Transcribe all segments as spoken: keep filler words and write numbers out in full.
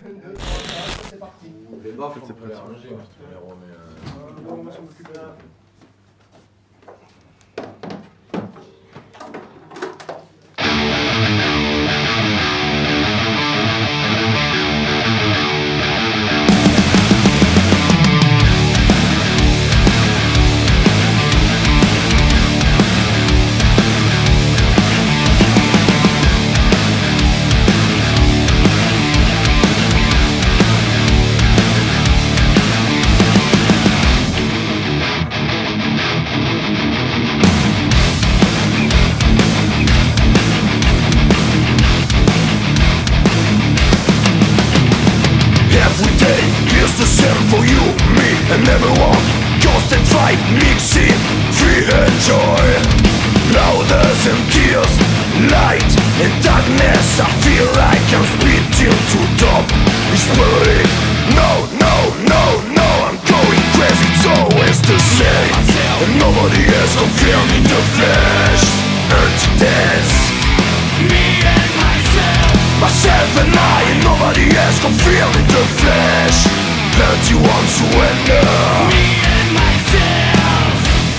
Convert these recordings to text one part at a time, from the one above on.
deux, trois, quatre, c'est parti. Les baffes, on peut les ranger, moi, je te les remets. Euh, non, moi, je m'occupe de la... For you, me and everyone, constant fight, mixing free and joy. Loudness and tears, light and darkness. I feel like I'm spitting to top. It's burning. No, no, no, no, I'm going crazy. It's always the same, and nobody has confirmed in the flesh. Empty dance, me and myself, myself and I, and nobody has confirmed in the flesh. And you want to surrender, me and myself.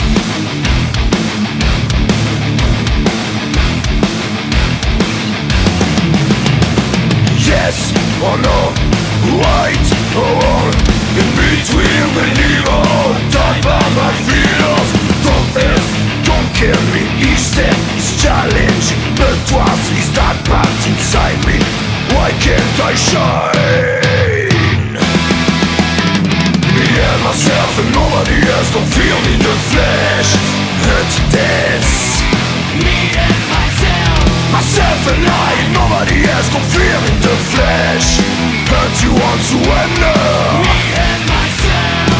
Yes or no, right or wrong, in between the evil, taught by my fears. Don't earth, don't kill me, instead it's challenging. But what is that part inside me? Why can't I shine? Myself and nobody else don't feel in the flesh. And dance, me and myself, myself and I, and nobody else don't feel in the flesh. And you want to surrender, me and myself.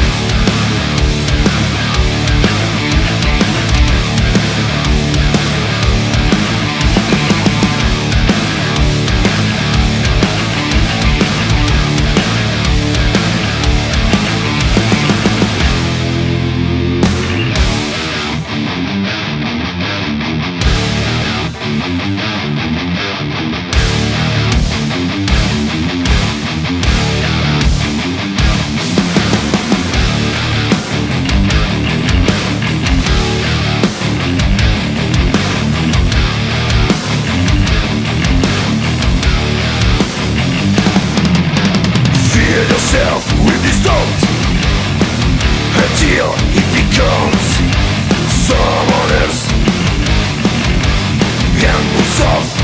With this thought until it becomes someone else and moves off.